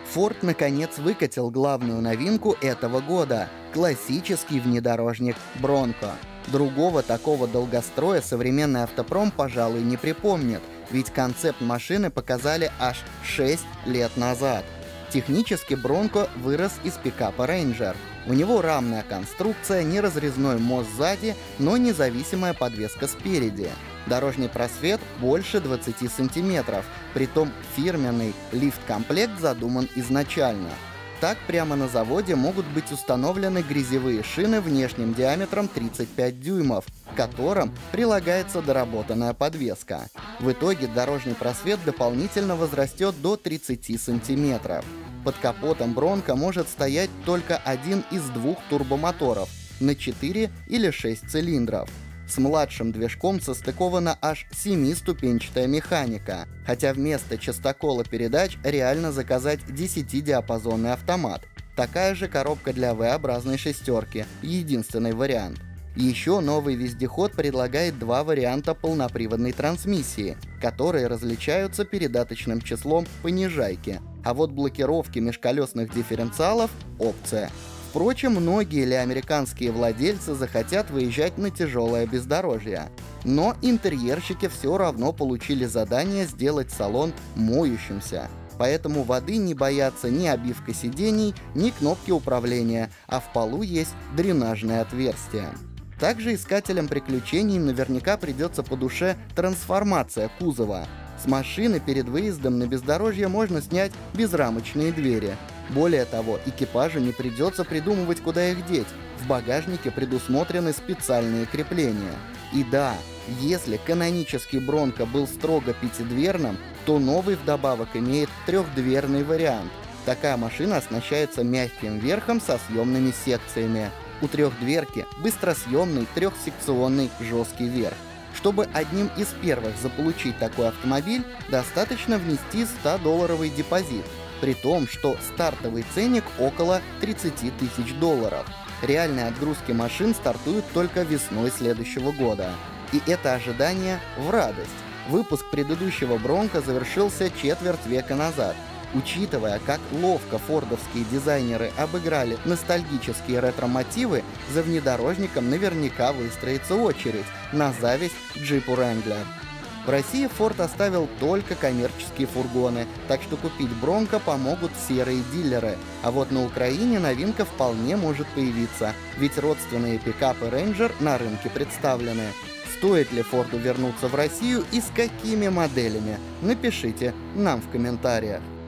Ford наконец выкатил главную новинку этого года – классический внедорожник Bronco. Другого такого долгостроя современный автопром, пожалуй, не припомнит, ведь концепт машины показали аж 6 лет назад. Технически Bronco вырос из пикапа Ranger. У него рамная конструкция, неразрезной мост сзади, но независимая подвеска спереди. Дорожный просвет больше 20 сантиметров, притом фирменный лифт-комплект задуман изначально. Так прямо на заводе могут быть установлены грязевые шины внешним диаметром 35 дюймов, к которым прилагается доработанная подвеска. В итоге дорожный просвет дополнительно возрастет до 30 сантиметров. Под капотом Bronco может стоять только один из двух турбомоторов на 4 или 6 цилиндров. С младшим движком состыкована аж 7-ступенчатая механика, хотя вместо частокола передач реально заказать 10-диапазонный автомат. Такая же коробка для V-образной шестерки, единственный вариант. Еще новый вездеход предлагает два варианта полноприводной трансмиссии, которые различаются передаточным числом понижайки, а вот блокировки межколесных дифференциалов – опция. Впрочем, многие ли американские владельцы захотят выезжать на тяжелое бездорожье? Но интерьерщики все равно получили задание сделать салон моющимся. Поэтому воды не боятся ни обивка сидений, ни кнопки управления, а в полу есть дренажное отверстие. Также искателям приключений наверняка придется по душе трансформация кузова. С машины перед выездом на бездорожье можно снять безрамочные двери. Более того, экипажу не придется придумывать, куда их деть. В багажнике предусмотрены специальные крепления. И да, если канонический Bronco был строго пятидверным, то новый вдобавок имеет трехдверный вариант. Такая машина оснащается мягким верхом со съемными секциями. У трехдверки быстросъемный трехсекционный жесткий верх. Чтобы одним из первых заполучить такой автомобиль, достаточно внести $100 депозит, при том, что стартовый ценник около $30 тысяч. Реальные отгрузки машин стартуют только весной следующего года. И это ожидание в радость. Выпуск предыдущего Bronco завершился четверть века назад. Учитывая, как ловко фордовские дизайнеры обыграли ностальгические ретро-мотивы, за внедорожником наверняка выстроится очередь, на зависть джипу Wrangler. В России Ford оставил только коммерческие фургоны, так что купить Bronco помогут серые дилеры. А вот на Украине новинка вполне может появиться, ведь родственные пикапы Ranger на рынке представлены. Стоит ли Форду вернуться в Россию и с какими моделями? Напишите нам в комментариях.